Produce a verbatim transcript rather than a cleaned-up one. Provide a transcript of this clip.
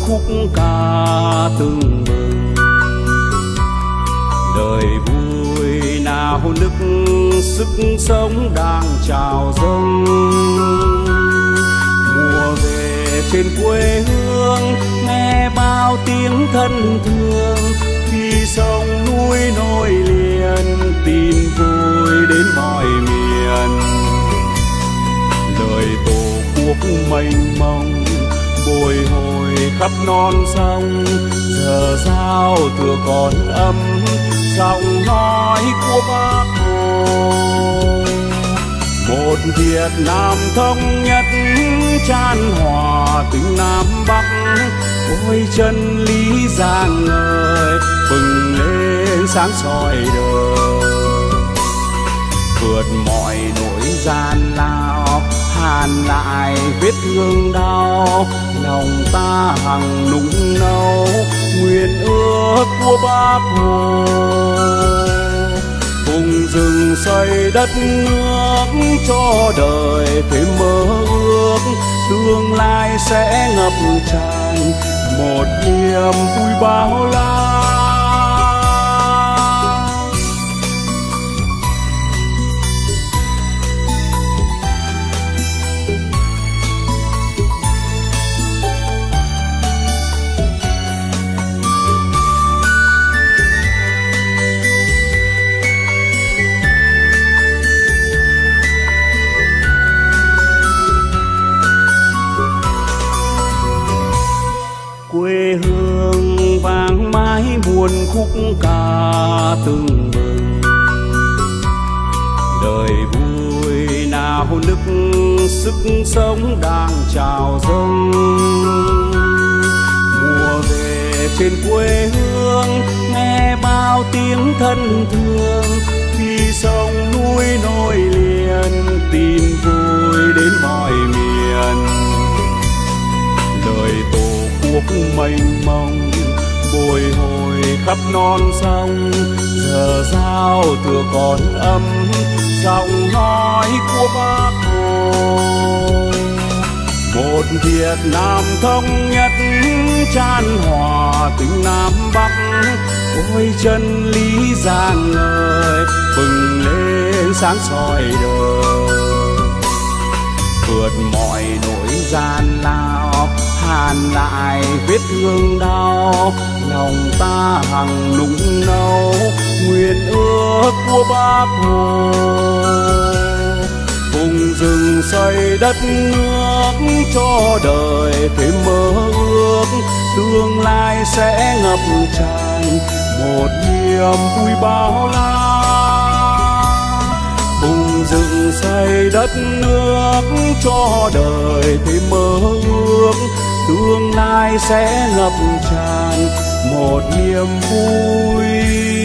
khúc ca tưng bừng. Đời vui nào nức sức sống đang trào dâng. Mùa về trên quê hương nghe bao tiếng thân thương. Khi sông núi nối liền tin vui đến mọi miền. Lời tổ quốc mênh mông bồi hồi khắp non sông. Giờ giao thừa còn ấm giọng nói của Bác Hồ. Một Việt Nam thống nhất chan hòa tình Nam Bắc. Ôi chân lý rạng ngời bừng lên sáng soi đời. Vượt mọi nỗi gian lao hàn lại vết thương đau. Lòng ta hằng nung nấu nguyện ước của Bác Hồ. Vùng rừng xây đất nước cho đời thêm mơ ước. Tương lai sẽ ngập tràn một niềm vui bao la. Quê hương vang mãi buồn khúc ca tưng bừng. Đời vui nào nức sức sống đang trào dâng. Mùa về trên quê hương nghe bao tiếng thân thương. Khi sông núi nối liền tin vui đến mọi miền. Lời tổ quốc mênh mông bồi hồi khắp non sông. Giờ giao thừa còn ấm giọng nói của Bác Hồ. Một Việt Nam thống nhất chan hòa tình Nam Bắc. Ôi chân lý rạng ngời bừng lên sáng soi đời. Vượt mọi nỗi gian lao hàn lại vết thương đau. Lòng ta hằng nung nấu nguyện ước của Bác Hồ. Vùng rừng xây đất nước cho đời thêm mơ ước. Tương lai sẽ ngập tràn một niềm vui bao la. Vùng rừng xây đất nước cho đời thêm mơ ước. Tương lai sẽ ngập tràn một niềm vui